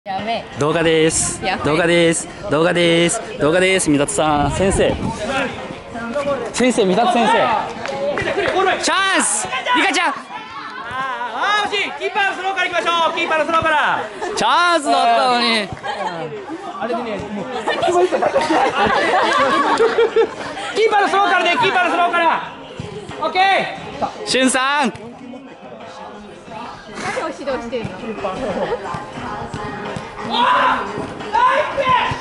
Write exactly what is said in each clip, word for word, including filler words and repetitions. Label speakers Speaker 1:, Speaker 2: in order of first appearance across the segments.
Speaker 1: やべえ。
Speaker 2: 動画です。
Speaker 1: やべえ
Speaker 2: 動画です。動画です。動画です。三立さん、先生。先生、三立先生。チャンス。リカちゃん。
Speaker 3: ああ、惜しい。キーパーのスローから行きましょう。キーパーのスローから。
Speaker 2: チャンスだったのに。
Speaker 3: あれでね、もう。キーパーのスローからね、キーパーのスローから。オッケー。
Speaker 2: しゅんさん。
Speaker 1: 何を指導してんの？
Speaker 3: おー、ナイス。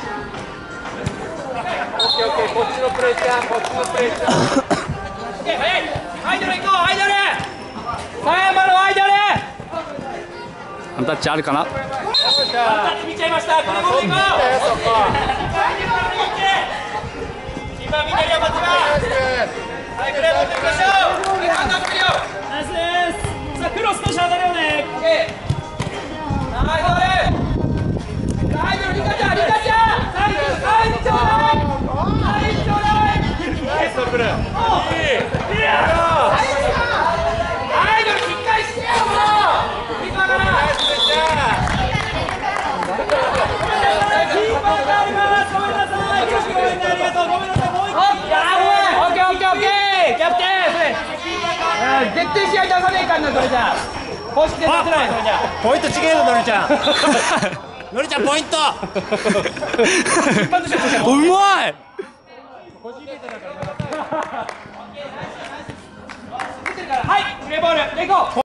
Speaker 3: オッケーオッケー、こっちのプレッシャー、こっちのプレッシャー。オッケー、早い。アイドル行こう、アイドル。狭山のアイドル。
Speaker 2: ワンタッチあるかな。
Speaker 3: ワンタッチ見ちゃいました。これボール行こう。キーパーみんなにはこっちは。はい、これボール行きましょう。はい、ハンドアップよ。ナイスです。さあ、クロスとシャドルよね。オッケー。ナイスボール。アイドルリカちゃん、リカちゃん。サイド、サイドちょうだい。サイドちょうだい。ナイストルブル。いい。いや。アイドルしっかりしてよもう。リカから。ナイスでした。キーパーがあります。ごめんなさい。よろしくごめんなさい。ありがとう。ごめんなさい。もう一回。いやー、オッケーオッケーオッケー。キャプテン。絶対試合出さねえかんなそれじゃ。公式で出せないそれじゃ。
Speaker 4: ポイントちげえぞのりちゃんのりちゃんポイント
Speaker 2: うまい。
Speaker 3: はい、プレーボール、レゴ。